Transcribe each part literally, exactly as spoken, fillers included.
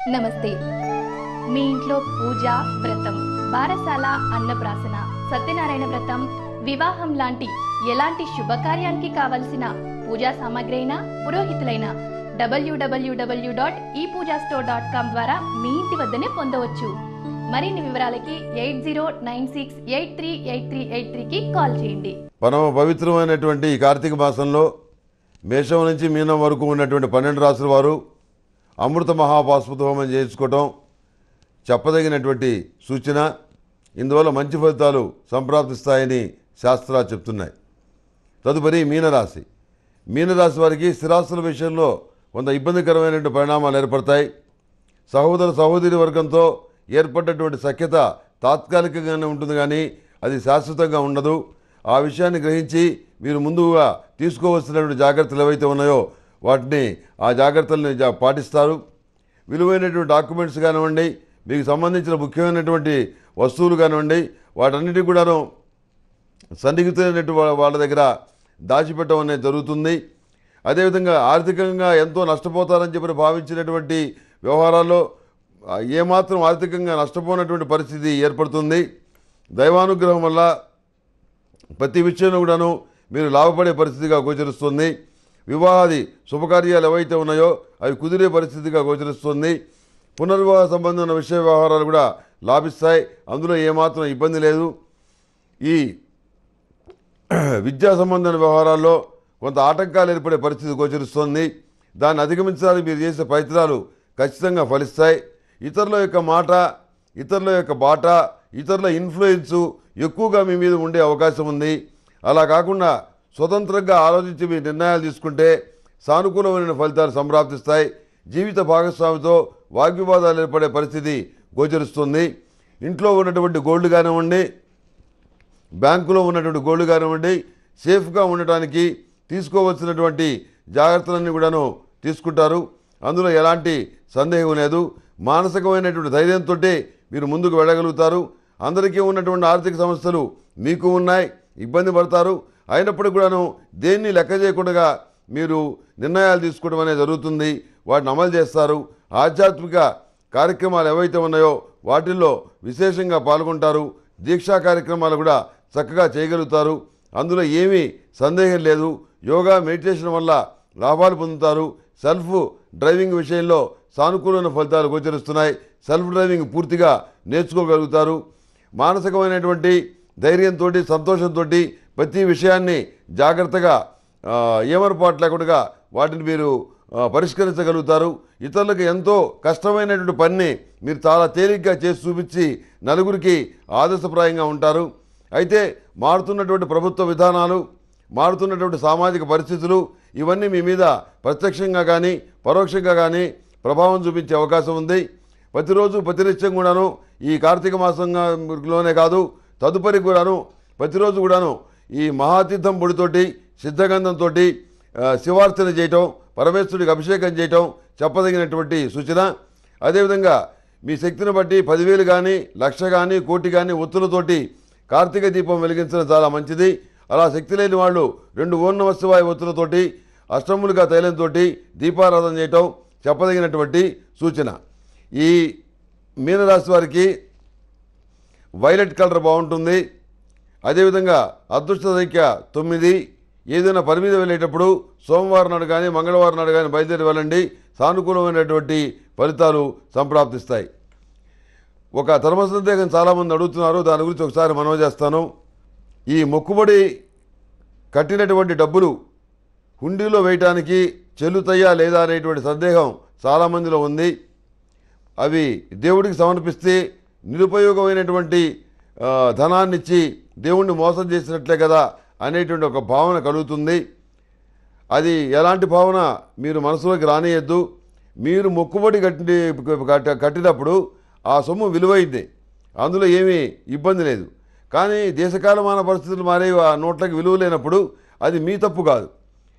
నమస్తే. మీ ఇంట్లో పూజ, వ్రతం, బారసాల, అన్నప్రాసన, సత్యనారాయణ వ్రతం, వివాహం లాంటి ఎలాంటి శుభకార్యానికి కావలసిన పూజా సామాగ్రి అయినా పురోహితులైన డబ్ల్యూడబ్ల్యూడబ్ల్యూ డాట్ ఈ పూజా స్టోర్ డాట్ కామ్ ద్వారా మీ ఇంటి వద్దనే పొందవచ్చు. మరిన్ని వివరాలకి eight zero nine six eight three eight three eight త్రీకి కాల్ చేయండి. పరమ పవిత్రమైనటువంటి ఈ కార్తీక మాసంలో మేషం నుంచి మీనం వరకు ఉన్నటువంటి పన్నెండు రాసుల వారు అమృత మహాపాశుపత హోమం చేయించుకోవటం చెప్పదగినటువంటి సూచన. ఇందువల్ల మంచి ఫలితాలు సంప్రాప్తిస్తాయని శాస్త్రాలు చెప్తున్నాయి. తదుపరి మీనరాశి. మీనరాశి వారికి స్థిరాస్తుల విషయంలో కొంత ఇబ్బందికరమైనటువంటి పరిణామాలు ఏర్పడతాయి. సహోదర సహోదరి వర్గంతో ఏర్పడ్డటువంటి సఖ్యత తాత్కాలికంగానే ఉంటుంది, కానీ అది శాశ్వతంగా ఉండదు. ఆ విషయాన్ని గ్రహించి మీరు ముందుగా తీసుకోవాల్సినటువంటి జాగ్రత్తలు ఏవైతే ఉన్నాయో వాటిని ఆ జాగ్రత్తల్ని పాటిస్తారు. విలువైనటువంటి డాక్యుమెంట్స్ కానివ్వండి, మీకు సంబంధించిన ముఖ్యమైనటువంటి వస్తువులు కానివ్వండి, వాటన్నిటికి కూడాను సన్నిహితులైనటువంటి వాళ్ళ దగ్గర దాచిపెట్టడం అనేది జరుగుతుంది. అదేవిధంగా ఆర్థికంగా ఎంతో నష్టపోతారని చెప్పి భావించినటువంటి వ్యవహారాల్లో ఏమాత్రం ఆర్థికంగా నష్టపోయినటువంటి పరిస్థితి ఏర్పడుతుంది. దైవానుగ్రహం వల్ల ప్రతి విషయంలో కూడాను మీరు లాభపడే పరిస్థితిగా గోచరిస్తుంది. వివాహాది శుభకార్యాలు ఏవైతే ఉన్నాయో అవి కుదిరే పరిస్థితిగా గోచరిస్తుంది. పునర్వివాహ సంబంధమైన విషయ వ్యవహారాలు కూడా లాభిస్తాయి, అందులో ఏమాత్రం ఇబ్బంది లేదు. ఈ విద్యా సంబంధమైన వ్యవహారాల్లో కొంత ఆటంకాలు ఏర్పడే పరిస్థితి గోచరిస్తుంది. దాన్ని అధిగమించడానికి మీరు చేసే ప్రయత్నాలు ఖచ్చితంగా ఫలిస్తాయి. ఇతరుల యొక్క మాట, ఇతరుల యొక్క బాట, ఇతరుల ఇన్ఫ్లుయెన్సు ఎక్కువగా మీ మీద ఉండే అవకాశం ఉంది. అలా కాకుండా స్వతంత్రంగా ఆలోచించి మీ నిర్ణయాలు తీసుకుంటే సానుకూలమైన ఫలితాలు సంప్రాప్తిస్తాయి. జీవిత భాగస్వామితో వాగ్వివాదాలు ఏర్పడే పరిస్థితి గోచరిస్తుంది. ఇంట్లో ఉన్నటువంటి గోల్డ్ కానివ్వండి, బ్యాంకులో ఉన్నటువంటి గోల్డ్ కానివ్వండి, సేఫ్గా ఉండటానికి తీసుకోవాల్సినటువంటి జాగ్రత్తలన్నీ కూడాను తీసుకుంటారు. అందులో ఎలాంటి సందేహం లేదు. మానసికమైనటువంటి ధైర్యంతో మీరు ముందుకు వెళ్ళగలుగుతారు. అందరికీ ఉన్నటువంటి ఆర్థిక సమస్యలు మీకు ఉన్నాయి, ఇబ్బంది పడతారు. అయినప్పటికీ కూడాను దేన్ని లెక్క చేయకుండా మీరు నిర్ణయాలు తీసుకోవడం అనేది జరుగుతుంది. వాటిని అమలు చేస్తారు. ఆధ్యాత్మిక కార్యక్రమాలు ఏవైతే ఉన్నాయో వాటిల్లో విశేషంగా పాల్గొంటారు. దీక్షా కార్యక్రమాలు కూడా చక్కగా చేయగలుగుతారు. అందులో ఏమీ సందేహం లేదు. యోగా, మెడిటేషన్ వల్ల లాభాలు పొందుతారు. సెల్ఫ్ డ్రైవింగ్ విషయంలో సానుకూలమైన ఫలితాలు గోచరిస్తున్నాయి. సెల్ఫ్ డ్రైవింగ్ పూర్తిగా నేర్చుకోగలుగుతారు. మానసికమైనటువంటి ధైర్యంతో, సంతోషంతో ప్రతి విషయాన్ని జాగ్రత్తగా ఏమరపాటు లేకుండా వాటిని మీరు పరిష్కరించగలుగుతారు. ఇతరులకు ఎంతో కష్టమైనటువంటి పనిని మీరు చాలా తేలిగ్గా చేసి చూపించి నలుగురికి ఆదర్శప్రాయంగా ఉంటారు. అయితే మారుతున్నటువంటి ప్రభుత్వ విధానాలు, మారుతున్నటువంటి సామాజిక పరిస్థితులు ఇవన్నీ మీ మీద ప్రత్యక్షంగా కానీ పరోక్షంగా కానీ ప్రభావం చూపించే అవకాశం ఉంది. ప్రతిరోజు ప్రతినిత్యం కూడాను ఈ కార్తీక మాసంలోనే కాదు, తదుపరి కూడాను ప్రతిరోజు కూడాను ఈ మహాతీర్థం పొడితోటి, సిద్ధగంధంతో శివార్చన చేయటం, పరమేశ్వరుడికి అభిషేకం చేయటం చెప్పదగినటువంటి సూచన. అదేవిధంగా మీ శక్తిని బట్టి పదివేలు కానీ, లక్ష కానీ, కోటి కానీ ఒత్తులతోటి కార్తీక దీపం వెలిగించడం చాలా మంచిది. అలా శక్తి లేని వాళ్ళు రెండు ఓం నమః శివాయ ఒత్తులతోటి అష్టములుగా తైలంతో దీపారాధన చేయటం చెప్పదగినటువంటి సూచన. ఈ మీనరాశి వారికి వైలెట్ కలర్ బాగుంటుంది. అదేవిధంగా అదృష్ట సంఖ్య తొమ్మిది. ఏదైనా పని మీద వెళ్ళేటప్పుడు సోమవారం నాడు కానీ మంగళవారం నాడు కానీ బయలుదేరి వెళ్ళండి. సానుకూలమైనటువంటి ఫలితాలు సంప్రాప్తిస్తాయి. ఒక ధర్మ సందేహం చాలామంది అడుగుతున్నారు, దాని గురించి ఒకసారి మనవి చేస్తాను. ఈ మొక్కుబడి కట్టినటువంటి డబ్బులు హుండీలో వేయటానికి చెల్లుతాయా లేదా అనేటువంటి సందేహం చాలామందిలో ఉంది. అవి దేవుడికి సమర్పిస్తే నిరుపయోగమైనటువంటి ధనాన్నిచ్చి దేవుణ్ణి మోసం చేసినట్లే కదా అనేటువంటి ఒక భావన కలుగుతుంది. అది ఎలాంటి భావన మీరు మనసులోకి రానియద్దు. మీరు మొక్కుబడి కట్టి కట్టినప్పుడు ఆ సొమ్ము విలువైంది, అందులో ఏమీ ఇబ్బంది లేదు. కానీ దేశకాలమాన పరిస్థితులు మారే ఆ నోట్లకి విలువ లేనప్పుడు అది మీ తప్పు కాదు.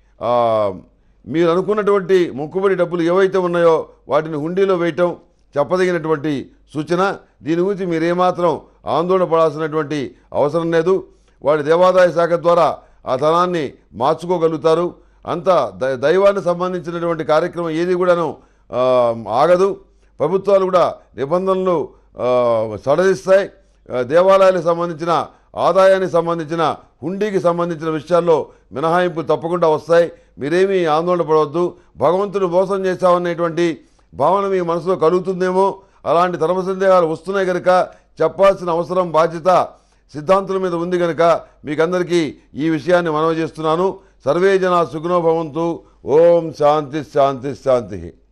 మీరు అనుకున్నటువంటి మొక్కుబడి డబ్బులు ఏవైతే ఉన్నాయో వాటిని హుండీలో వేయటం చెప్పదగినటువంటి సూచన. దీని గురించి మీరేమాత్రం ఆందోళన పడాల్సినటువంటి అవసరం లేదు. వాడి దేవాదాయ శాఖ ద్వారా ఆ ధనాన్ని మార్చుకోగలుగుతారు. అంత దైవానికి సంబంధించినటువంటి కార్యక్రమం ఏది కూడాను ఆగదు. ప్రభుత్వాలు కూడా నిబంధనలు ఆ, సడలిస్తాయి. ఆ, దేవాలయాలకు సంబంధించిన ఆదాయానికి సంబంధించిన హుండీకి సంబంధించిన విషయాల్లో మినహాయింపులు తప్పకుండా వస్తాయి. మీరేమీ ఆందోళన పడవద్దు. భగవంతుడు మోసం చేశామనేటువంటి భావన మీ మనసులో కలుగుతుందేమో. అలాంటి ధర్మ సందేహాలు వస్తున్నాయి కనుక చెప్పాల్సిన అవసరం, బాధ్యత సిద్ధాంతుల మీద ఉంది కనుక మీకందరికీ ఈ విషయాన్ని మనవి చేస్తున్నాను. సర్వే జనా సుఖినో భవంతు. ఓం శాంతి శాంతి శాంతి.